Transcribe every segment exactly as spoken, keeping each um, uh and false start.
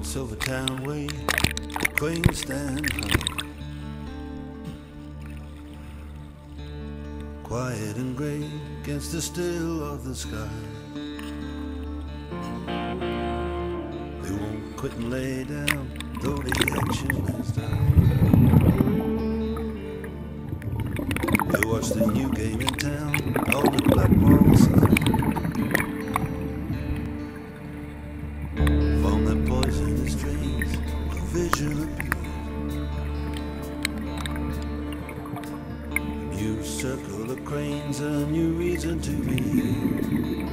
Silvertown way, the cranes stand high, quiet and grey against the still of the sky. They won't quit and lay down, though the action has died. They watch the new game in town on the black wall side. From their poisonous dreams, a vision appears. New circle of cranes, a new reason to be here.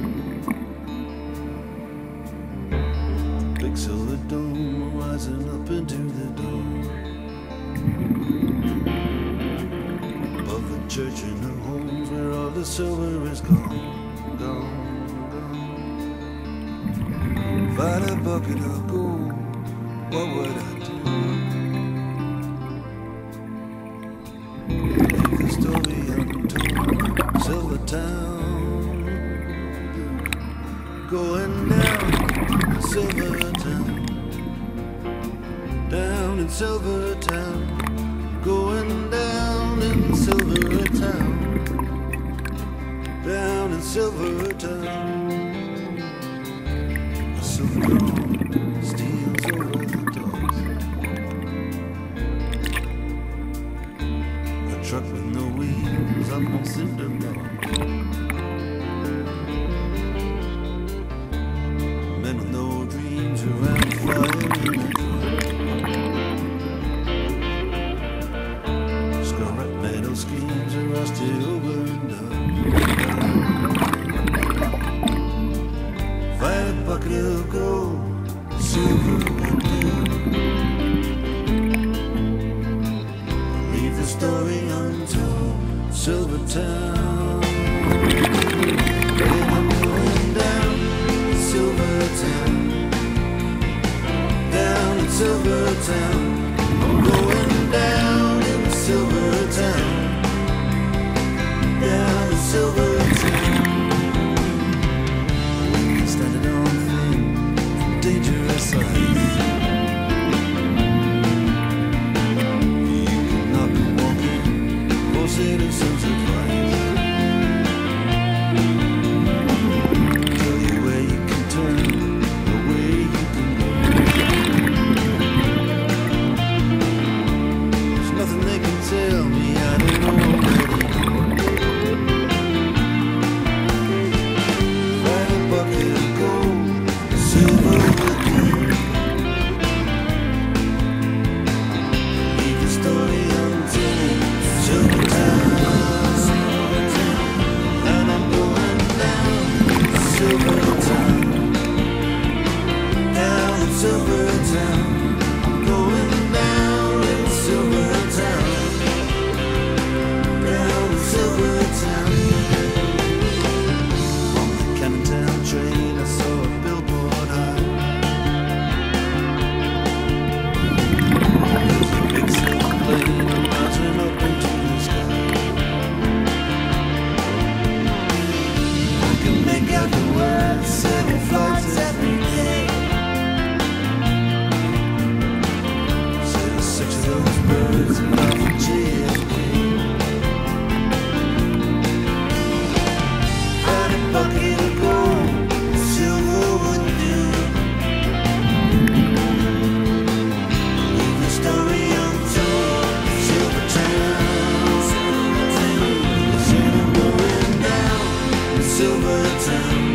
Big silver dome rising up into the dawn. Above the church and the homes where all the silver is gone, gone. If I had a bucket of gold, what would I do? Leave the story untold. Silvertown, going down Silvertown, down in Silvertown, going down in Silvertown, down in Silvertown. Silver dawn steals over the docks. A truck with no wheels up on cinder blocks. Men with no dreams around fire in a truck. Scarlet metal schemes are rusted over and done. Find a bucket of gold, silver and blue. Leave the story untold. Silvertown, and I'm going down Silvertown, down in Silvertown. I'm going down in Silvertown, down in Silvertown. Standing on thin, dangerous ice. You cannot be walking for citizens' advice. Tell you where you can turn, or where you can go. There's nothing they can tell me I don't already know. Find a bucket of gold, silver with you. Leave the story untold. Silvertown, and I'm going down Silvertown, down in Silvertown. I'm going down in Silvertown, down in Silvertown. Town train, I saw a billboard high. There's a big silver plane rising up into the sky. I can make out the words, seven flights every day. Say there's six of those birds and off the J F K. Find a bucket of gold, silver would do. Leave the story untold. Silvertown, Silvertown, I'm going down in Silvertown,